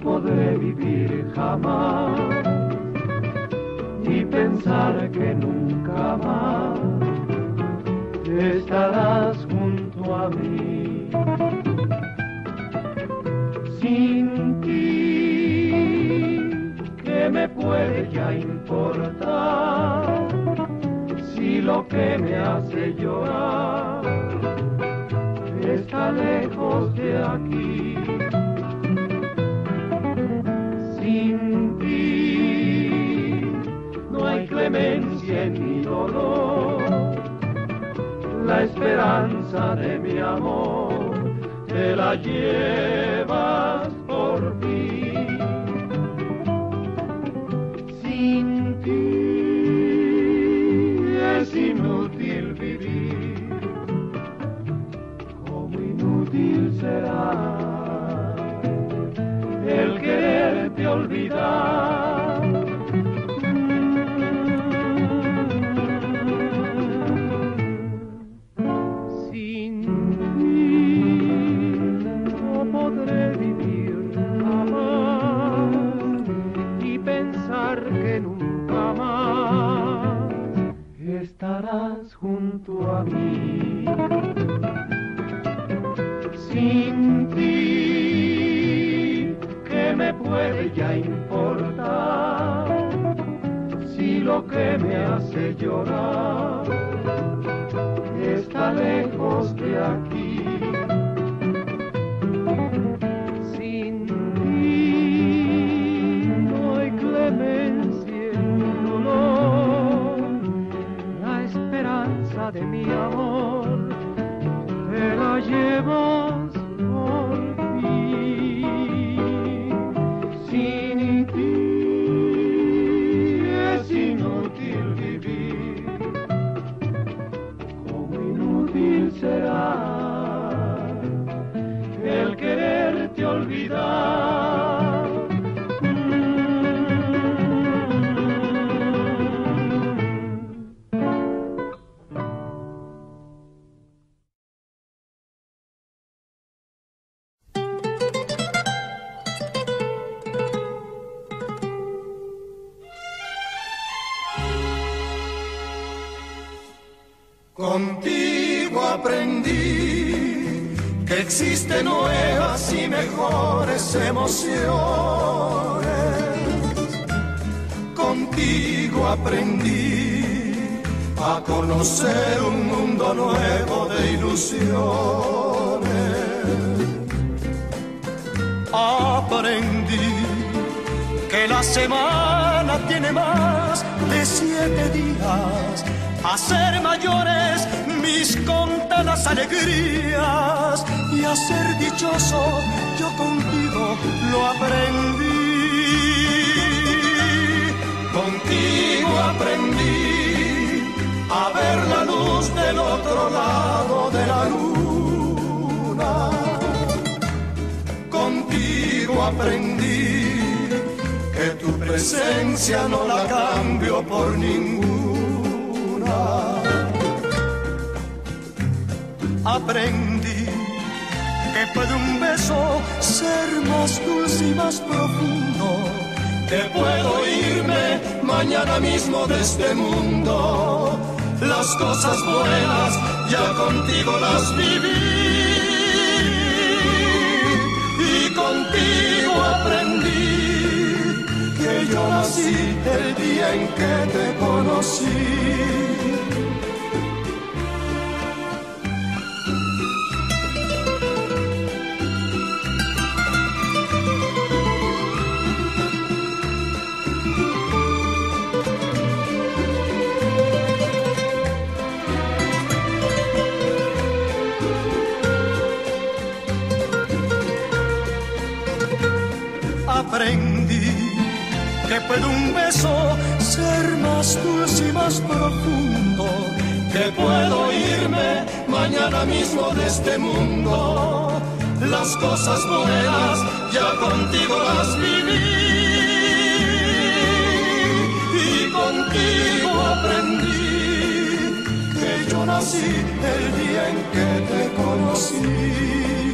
podré vivir jamás y pensar que nunca más estarás junto a mí. Sin ti, ¿qué me puede ya importar? Si lo que me hace llorar está lejos de aquí. Sin ti no hay clemencia en mi dolor. La esperanza de mi amor te la llevas por fin. Sin ti es inútil vivir, como inútil será el quererte olvidar. Sin ti no podré vivir jamás y pensar que nunca más estarás junto a mí. Sin ti, ¿qué me puede ya importar? Si lo que me hace llorar está lejos de aquí. Sin ti no hay clemencia en mi dolor. La esperanza de mi amor te la llevas por fin. Sin ti es inútil vivir, como inútil será el quererte olvidar. Contigo aprendí que existen nuevas y mejores emociones. Contigo aprendí a conocer un mundo nuevo de ilusiones. Aprendí que la semana tiene más de 7 días, a ser mayores mis contadas alegrías y a ser dichoso yo contigo lo aprendí. Contigo aprendí a ver la luz del otro lado de la luna. Contigo aprendí que tu presencia no la cambio por ninguna. Aprendí que puede un beso ser más dulce y más profundo, que puedo irme mañana mismo de este mundo. Las cosas buenas ya contigo las viví y contigo aprendí que yo nací el día en que te conocí. Aprendí que puede un beso ser más dulce y más profundo, que puedo irme mañana mismo de este mundo. Las cosas buenas ya contigo las viví y contigo aprendí que yo nací el día en que te conocí.